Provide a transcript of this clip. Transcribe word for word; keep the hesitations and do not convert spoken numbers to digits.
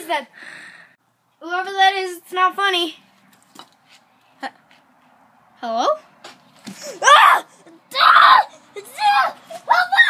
is that? Whoever that is, it's not funny. Hello? Ah! Ah! Ah! Help me!